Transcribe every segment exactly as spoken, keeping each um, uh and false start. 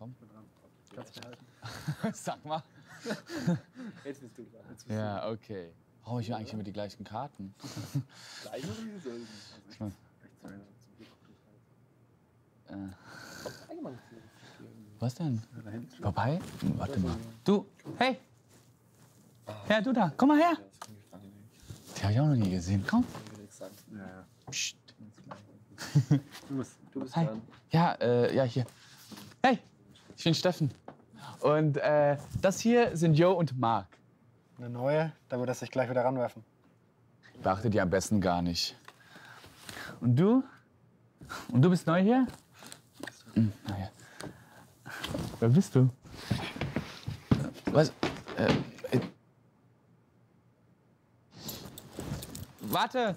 komm. Kannst du halten. Sag mal. Jetzt bist du dran. Jetzt bist Ja, okay. Brauche ich ja eigentlich immer die gleichen Karten? Gleich oder wie soll ich? Ich mein, äh, was denn? Vorbei? Warte mal. Du, hey! Ja, du da, komm mal her! Die habe ich auch noch nie gesehen. Komm. Ja, ja. Psst. Du bist, du bist Hi. dran. Ja, äh, ja, hier. Hey, ich bin Steffen. Und äh, das hier sind Jo und Marc. Eine neue, da wird das sich gleich wieder ranwerfen. Beachte die am besten gar nicht. Und du? Und du bist neu hier? Hm, naja. Wer bist du? Was? Äh, äh. Warte!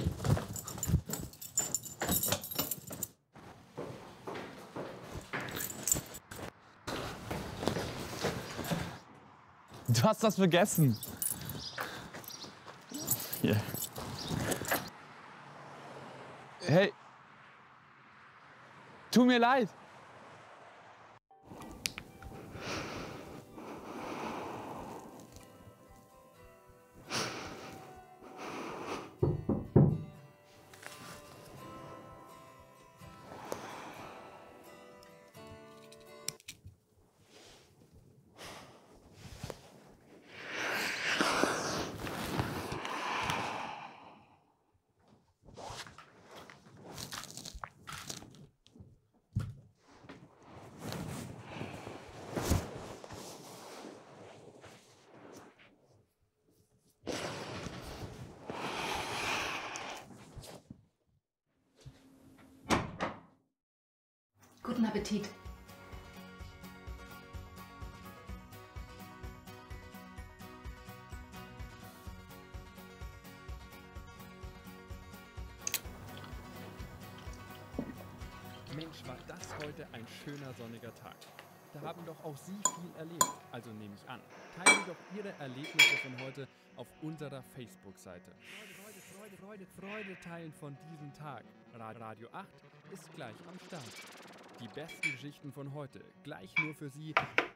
Du hast was vergessen. Hier. Hey. Tut mir leid. Guten Appetit. Mensch, war das heute ein schöner sonniger Tag. Da haben doch auch Sie viel erlebt, also nehme ich an. Teilen Sie doch Ihre Erlebnisse von heute auf unserer Facebook-Seite. Freude, Freude, Freude, Freude teilen von diesem Tag. Radio acht ist gleich am Start. Die besten Geschichten von heute, gleich nur für Sie.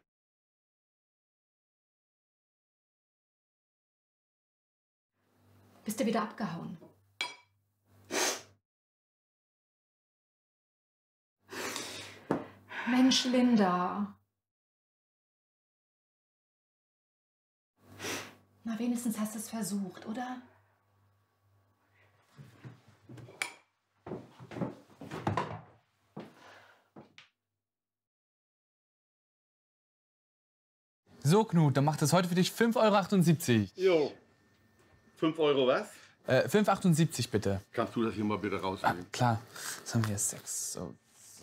Bist du wieder abgehauen? Mensch, Linda. Na, wenigstens hast du es versucht, oder? So, Knut, dann macht das heute für dich fünf Euro achtundsiebzig. Jo. fünf Euro was? Äh, fünf Euro achtundsiebzig bitte. Kannst du das hier mal bitte Ah, rausnehmen? klar. Jetzt haben wir jetzt sechs. So.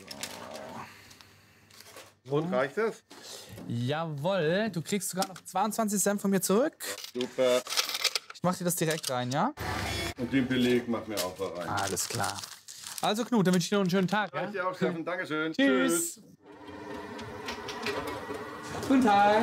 Und reicht das? Jawohl, du kriegst sogar noch zweiundzwanzig Cent von mir zurück. Super. Ich mach dir das direkt rein, ja? Und den Beleg mach mir auch da rein. Alles klar. Also, Knut, dann wünsche ich dir noch einen schönen Tag. Ja? Ja? Ich dir auch, Steffen. Dankeschön. Tschüss. Guten Tag.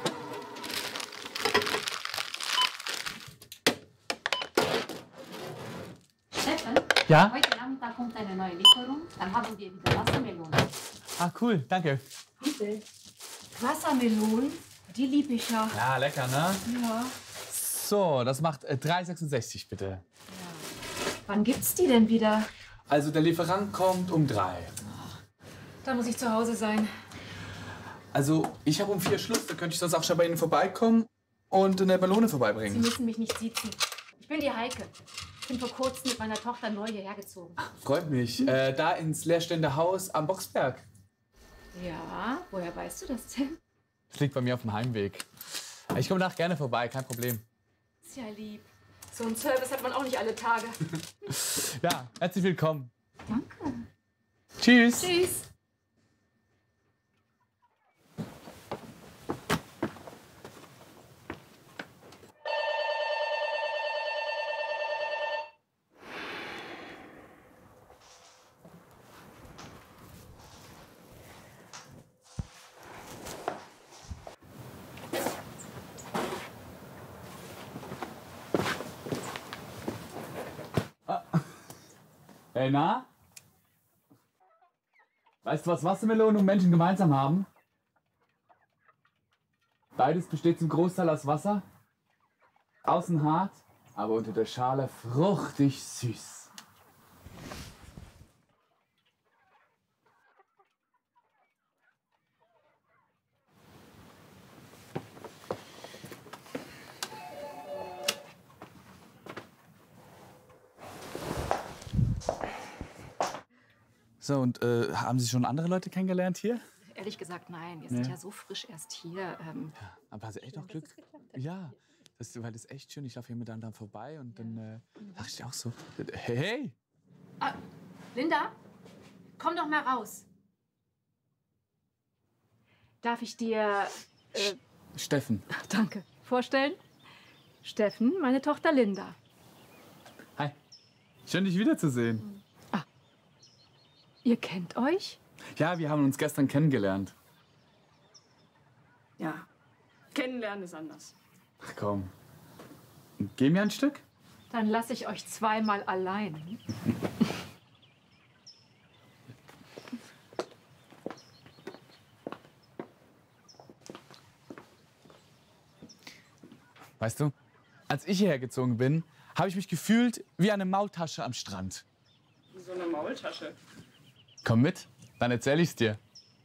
Steffen, Ja? heute Nachmittag kommt eine neue Lieferung. Dann haben wir wieder Wassermelone. Ah, cool, danke. Bitte. Wassermelonen, die lieb ich ja. Ja, lecker, ne? Ja. So, das macht äh, drei Euro sechsundsechzig bitte. Wann gibt's die denn wieder? Also, der Lieferant kommt um drei. Da muss ich zu Hause sein. Also, ich habe um vier Schluss, da könnte ich sonst auch schon bei Ihnen vorbeikommen und eine Ballone Sie vorbeibringen. müssen mich nicht siezen. Ich bin die Heike. Ich bin vor kurzem mit meiner Tochter neu hierher gezogen. Freut mich. Äh, da ins leerstehende Haus am Boxberg. Ja, woher weißt du das denn? Das liegt bei mir auf dem Heimweg. Ich komme nach gerne vorbei, kein Problem. Ist ja lieb. So einen Service hat man auch nicht alle Tage. Ja, herzlich willkommen. Danke. Tschüss. Tschüss. Hey, na? Weißt du, was Wassermelonen und Menschen gemeinsam haben? Beides besteht zum Großteil aus Wasser. Außen hart, aber unter der Schale fruchtig süß. So, und äh, haben Sie schon andere Leute kennengelernt hier? Ehrlich gesagt, nein. Wir Nee. sind ja so frisch erst hier. Ähm, Aber hast du echt auch Glück? Ja, das, weil das ist echt schön. Ich laufe hier miteinander vorbei und dann äh, dachte ich auch so, hey, hey! Ah, Linda, komm doch mal raus. Darf ich dir, äh, Steffen. danke, vorstellen? Steffen, meine Tochter Linda. Hi. Schön, dich wiederzusehen. Ihr kennt euch? Ja, wir haben uns gestern kennengelernt. Ja, kennenlernen ist anders. Ach komm. Geh mir ein Stück? Dann lasse ich euch zweimal allein. Weißt du, als ich hierher gezogen bin, habe ich mich gefühlt wie eine Maultasche am Strand. So eine Maultasche. Komm mit, dann erzähl ich's dir.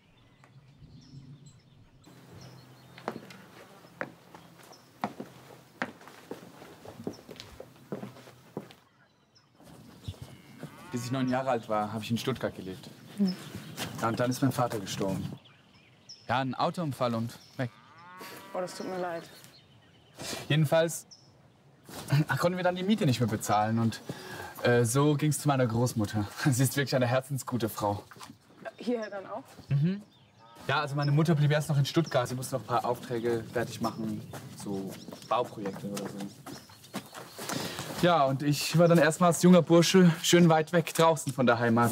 Bis ich neun Jahre alt war, habe ich in Stuttgart gelebt. Ja, und dann ist mein Vater gestorben. Ja, ein Autounfall und weg. Oh, das tut mir leid. Jedenfalls konnten wir dann die Miete nicht mehr bezahlen und äh, so ging es zu meiner Großmutter. Sie ist wirklich eine herzensgute Frau. Hierher dann auch? Ja, also meine Mutter blieb erst noch in Stuttgart. Sie musste noch ein paar Aufträge fertig machen, so Bauprojekte oder so. Ja, und ich war dann erstmal als junger Bursche schön weit weg draußen von der Heimat.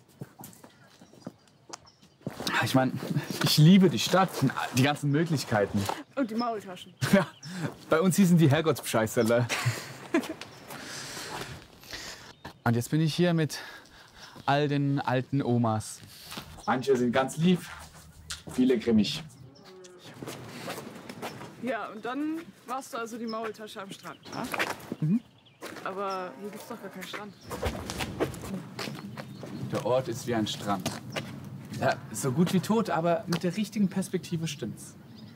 Ich meine, ich liebe die Stadt, die ganzen Möglichkeiten. Und die Maultaschen. Ja, bei uns hießen die Herrgottsbescheißerle. Und jetzt bin ich hier mit all den alten Omas. Manche sind ganz lieb, viele grimmig. Ja, und dann warst du also die Maultasche am Strand. Ja? Mhm. Aber hier gibt's doch gar keinen Strand. Der Ort ist wie ein Strand. Ja, so gut wie tot, aber mit der richtigen Perspektive stimmt's.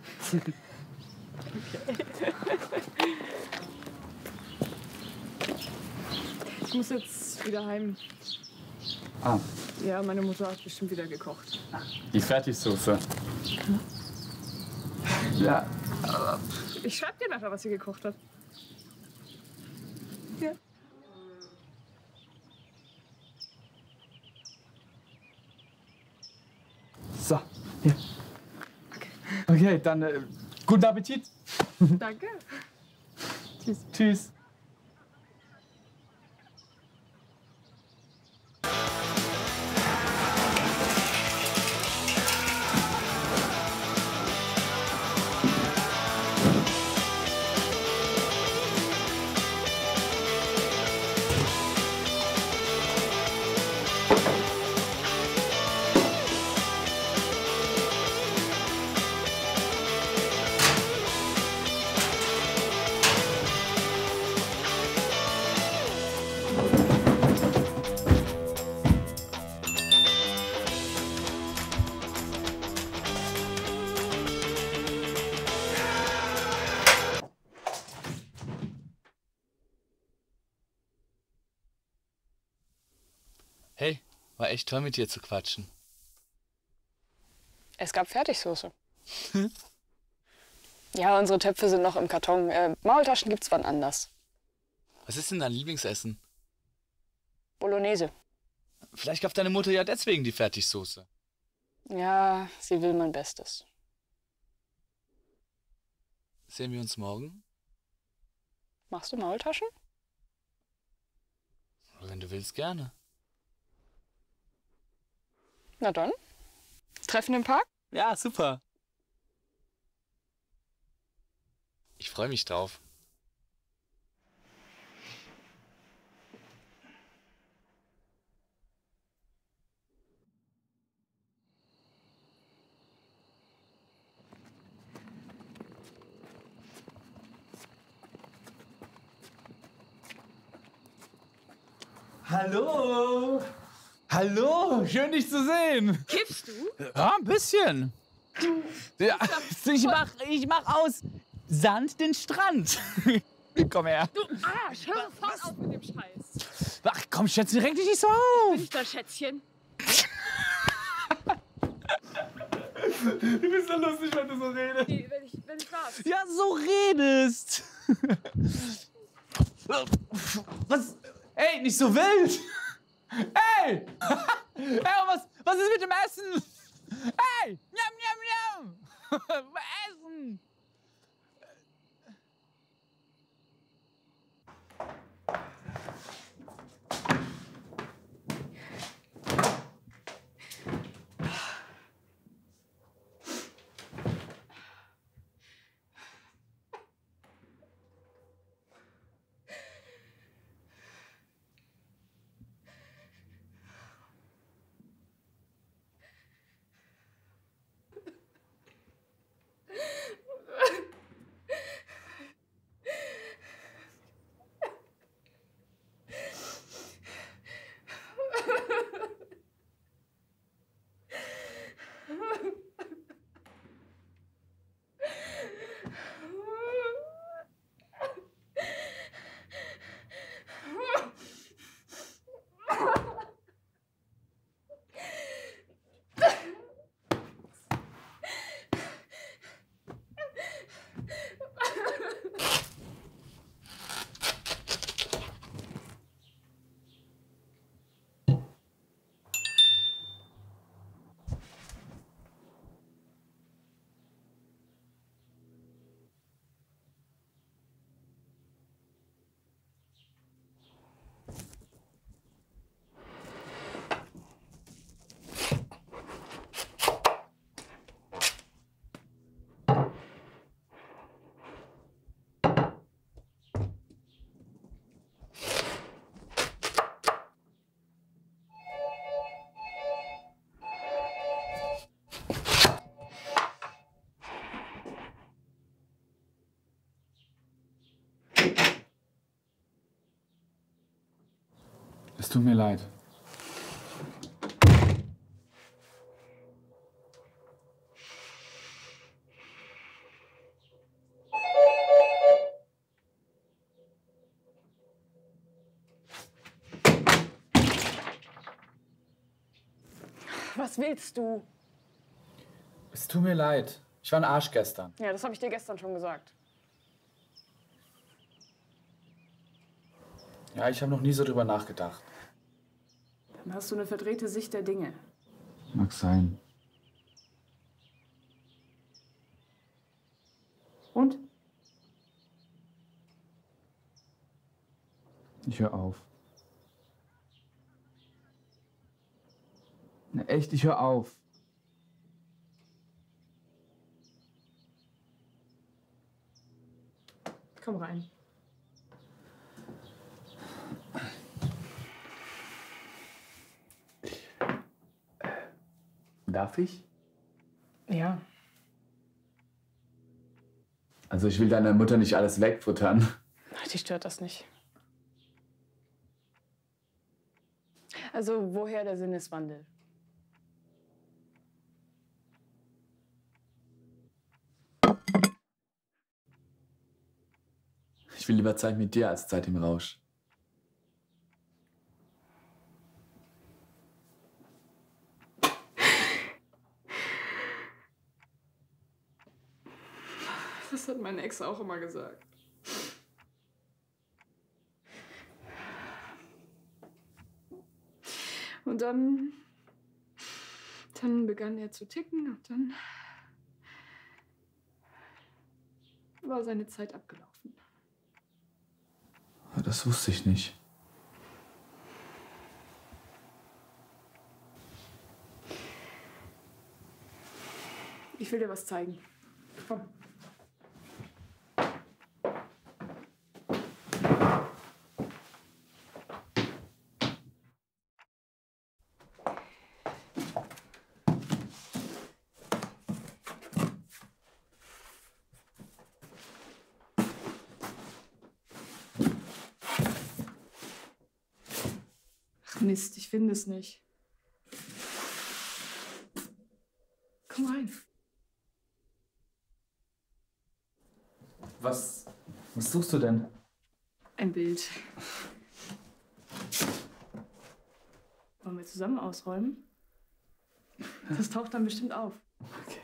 Ich muss jetzt wieder heim. Ah, Ja, meine Mutter hat bestimmt wieder gekocht. die Fertigsoße. Ja, Ich schreib dir nachher, was sie gekocht hat. Ja. so. Hier. Okay, dann äh, guten Appetit. Danke. Tschüss. Tschüss. Hey, war echt toll mit dir zu quatschen. Es gab Fertigsoße. Ja, unsere Töpfe sind noch im Karton. Äh, Maultaschen gibt's wann anders. Was ist denn dein Lieblingsessen? Bolognese. Vielleicht gab deine Mutter ja deswegen die Fertigsoße. Ja, sie will mein Bestes. Sehen wir uns morgen? Machst du Maultaschen? Wenn du willst, gerne. Na dann. Treffen im Park? Ja, super. Ich freue mich drauf. Hallo! Hallo! Schön, dich zu sehen! Kiffst du? Ja, ein bisschen. Ja, ich mach, ich mach aus Sand den Strand. Komm her. Du Arsch, hör sofort auf mit dem Scheiß. Ach komm, Schätzchen, reg dich nicht so auf. Bin ich da, Schätzchen? Du bist so lustig, wenn du so redest. Nee, wenn ich, wenn ich was. Ja, so redest. Was? Ey, nicht so wild. Ey! Ey, was, was ist mit dem Essen? Ey! Njam, njam, njam! Essen! Es tut mir leid. Was willst du? Es tut mir leid. Ich war ein Arsch gestern. Ja, das habe ich dir gestern schon gesagt. Ja, ich habe noch nie so drüber nachgedacht. Dann hast du eine verdrehte Sicht der Dinge. Mag sein. Und? Ich höre auf. Na echt, ich höre auf. Komm rein. Darf ich? Ja. Also ich will deiner Mutter nicht alles wegfuttern. Die stört das nicht. Also woher der Sinneswandel? Ich will lieber Zeit mit dir als Zeit im Rausch. Das hat mein Ex auch immer gesagt. Und dann, dann begann er zu ticken und dann war seine Zeit abgelaufen. Das wusste ich nicht. Ich will dir was zeigen. Komm. Mist, ich finde es nicht. Komm rein. Was, was suchst du denn? Ein Bild. Wollen wir zusammen ausräumen? Das taucht dann bestimmt auf. Okay.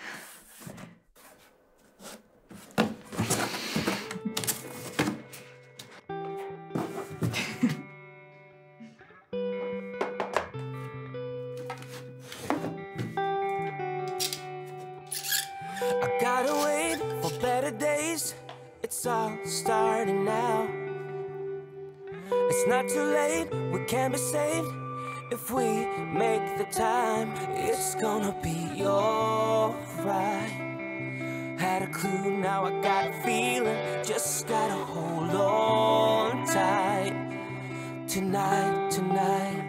I gotta wait for better days. It's all starting now. It's not too late, we can be saved. If we make the time, it's gonna be alright. Had a clue, now I got a feeling. Just gotta hold on tight. Tonight, tonight,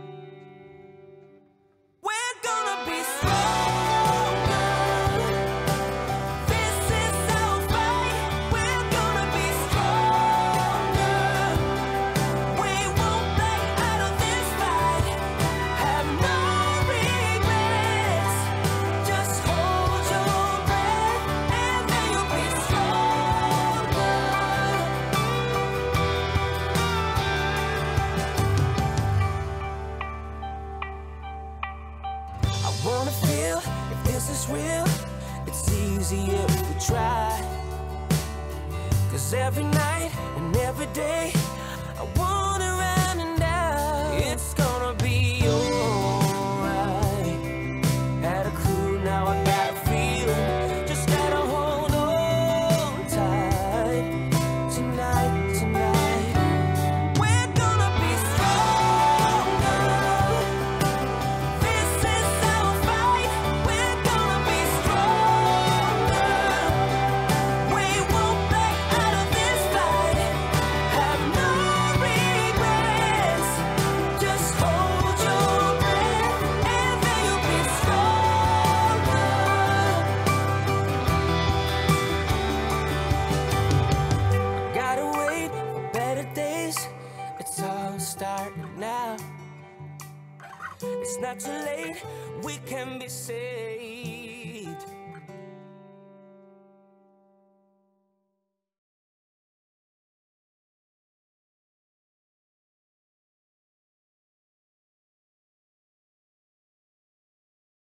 we're gonna be stronger. This is our fight. We're gonna be stronger. We won't back out of this fight. Have no regrets. Just hold your breath, and then you'll be stronger. I wanna feel if this is real. It's easy if we try. Cause every night and every day I want it round and down. It's gonna be alright. Had a clue, now I got a feeling. Just gotta hold on tight. Tonight, tonight, we're gonna be stronger. This is our fight. We're gonna be stronger. We won't back out of this fight. Have no regrets. Just hold your breath, and then you'll be stronger. Gotta wait for better days. It's all starting now. It's not too late, we can be saved.